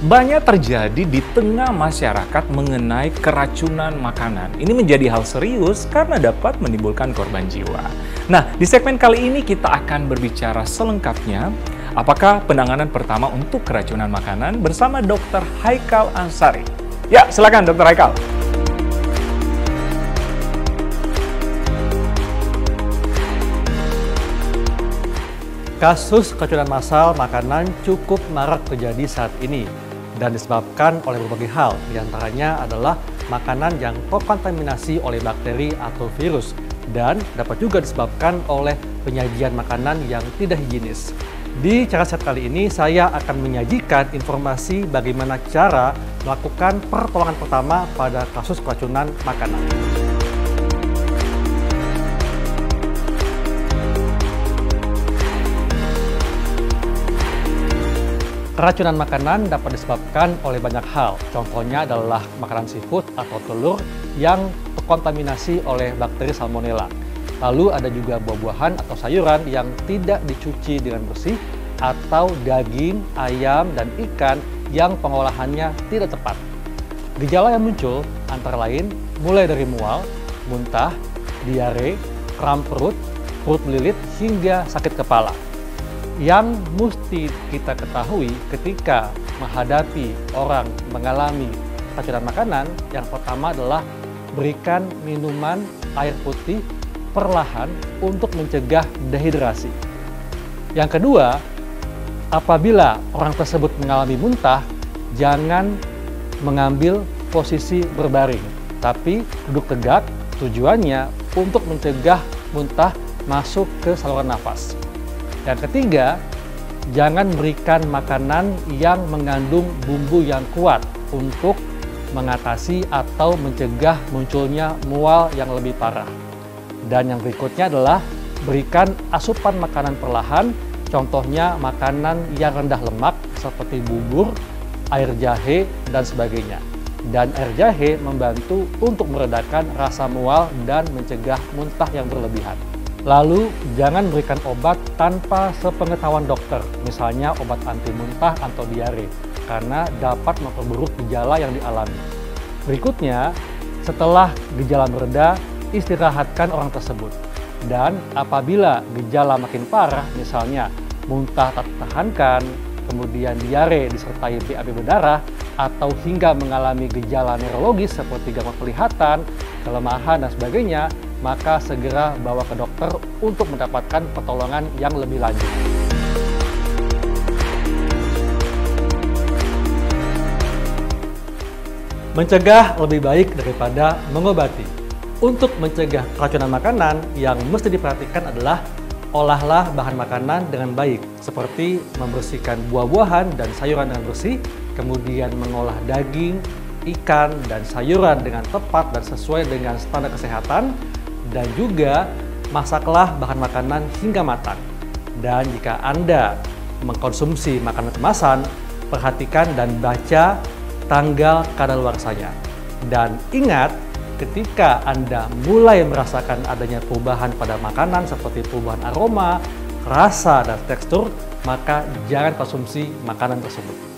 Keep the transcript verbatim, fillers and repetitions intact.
Banyak terjadi di tengah masyarakat mengenai keracunan makanan. Ini menjadi hal serius karena dapat menimbulkan korban jiwa. Nah, di segmen kali ini kita akan berbicara selengkapnya apakah penanganan pertama untuk keracunan makanan bersama dokter Haikal Ansari. Ya, silakan dokter Haikal. Kasus keracunan massal makanan cukup marak terjadi saat ini dan disebabkan oleh berbagai hal, diantaranya adalah makanan yang terkontaminasi oleh bakteri atau virus dan dapat juga disebabkan oleh penyajian makanan yang tidak higienis. Di Cara Sehat kali ini saya akan menyajikan informasi bagaimana cara melakukan pertolongan pertama pada kasus keracunan makanan. Keracunan makanan dapat disebabkan oleh banyak hal. Contohnya adalah makanan seafood atau telur yang terkontaminasi oleh bakteri Salmonella. Lalu ada juga buah-buahan atau sayuran yang tidak dicuci dengan bersih, atau daging, ayam, dan ikan yang pengolahannya tidak tepat. Gejala yang muncul antara lain mulai dari mual, muntah, diare, kram perut, perut melilit, hingga sakit kepala. Yang mesti kita ketahui ketika menghadapi orang mengalami keracunan makanan, yang pertama adalah berikan minuman air putih perlahan untuk mencegah dehidrasi. Yang kedua, apabila orang tersebut mengalami muntah, jangan mengambil posisi berbaring, tapi duduk tegak, tujuannya untuk mencegah muntah masuk ke saluran nafas. Yang ketiga, jangan berikan makanan yang mengandung bumbu yang kuat untuk mengatasi atau mencegah munculnya mual yang lebih parah. Dan yang berikutnya adalah berikan asupan makanan perlahan, contohnya makanan yang rendah lemak seperti bubur, air jahe, dan sebagainya. Dan air jahe membantu untuk meredakan rasa mual dan mencegah muntah yang berlebihan. Lalu, jangan berikan obat tanpa sepengetahuan dokter, misalnya obat anti muntah atau diare, karena dapat memperburuk gejala yang dialami. Berikutnya, setelah gejala mereda, istirahatkan orang tersebut. Dan apabila gejala makin parah, misalnya muntah tak tertahankan, kemudian diare disertai B A B berdarah, atau hingga mengalami gejala neurologis seperti gangguan penglihatan, kelemahan, dan sebagainya, maka segera bawa ke dokter untuk mendapatkan pertolongan yang lebih lanjut. Mencegah lebih baik daripada mengobati. Untuk mencegah keracunan makanan, yang mesti diperhatikan adalah olahlah bahan makanan dengan baik, seperti membersihkan buah-buahan dan sayuran dengan bersih, kemudian mengolah daging, ikan, dan sayuran dengan tepat dan sesuai dengan standar kesehatan, dan juga masaklah bahan makanan hingga matang. Dan jika Anda mengkonsumsi makanan kemasan, perhatikan dan baca tanggal kadaluarsanya. Dan ingat, ketika Anda mulai merasakan adanya perubahan pada makanan seperti perubahan aroma, rasa, dan tekstur, maka jangan konsumsi makanan tersebut.